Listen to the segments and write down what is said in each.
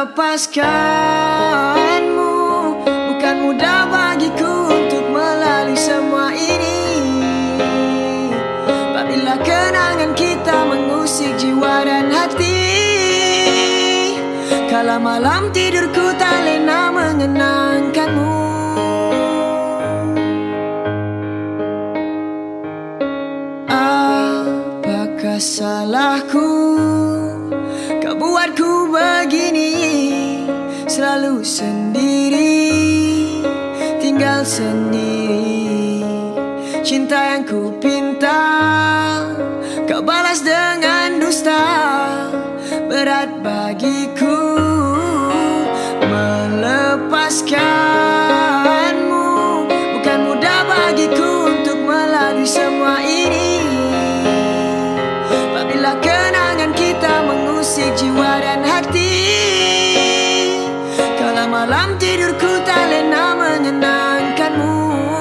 melepaskanmu. Bukan mudah bagiku untuk melalui semua ini. Apabila kenangan kita mengusik jiwa dan hati, kala malam tidurku tak lena mengenangkanmu. Apakah salahku kau buatku begini, selalu sendiri, tinggal sendiri. Cinta yang ku pinta kau balas dengan dusta. Berat bagiku melepaskanmu. Bukan mudah bagiku untuk melalui semua ini. Apabila kenangan kita mengusik jiwa dan hati, kala malam tidurku tak lena mengenangkanmu.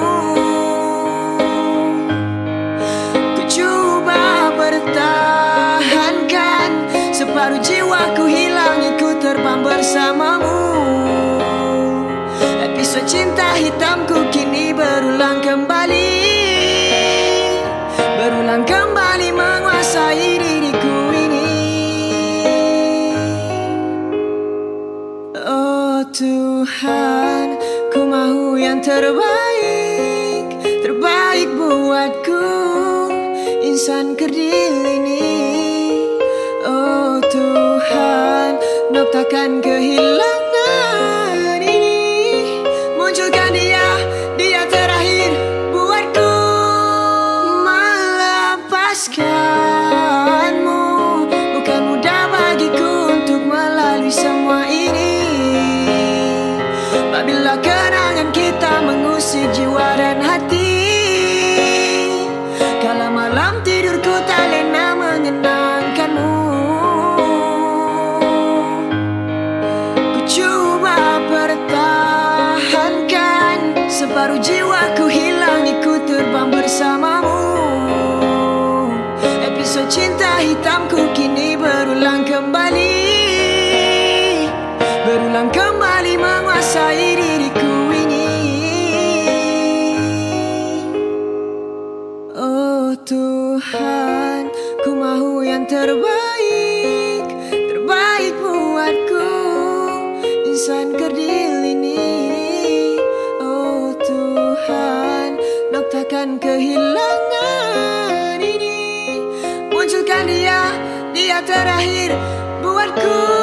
Ku coba bertahankan, separuh jiwaku hilang ikut terbang bersamamu. Episode cinta hitamku kini berulang kembali, berulang kembali menguasai diriku ini. Oh Tuhan, ku mahu yang terbaik, terbaik buatku, insan kerdil ini. Oh Tuhan, noktakan kehilangan ini. Munculkan dia, dia terakhir buatku. Melepaskanmu bukan mudah bagiku untuk melalui semua ini. Apabila kenangan kita mengusik jiwa dan hati, kala malam tidurku tak lena mengenangkanmu. Ku coba pertahankan, separuh jiwaku hilang ikut terbang bersamamu. Episode cinta hitamku kini berulang kembali, berulang kembali menguasai diriku ini. Oh Tuhan, ku mahu yang terbaik, terbaik buatku, insan kerdil ini. Oh Tuhan, noktakan kehilangan ini. Munculkan dia, dia terakhir buatku.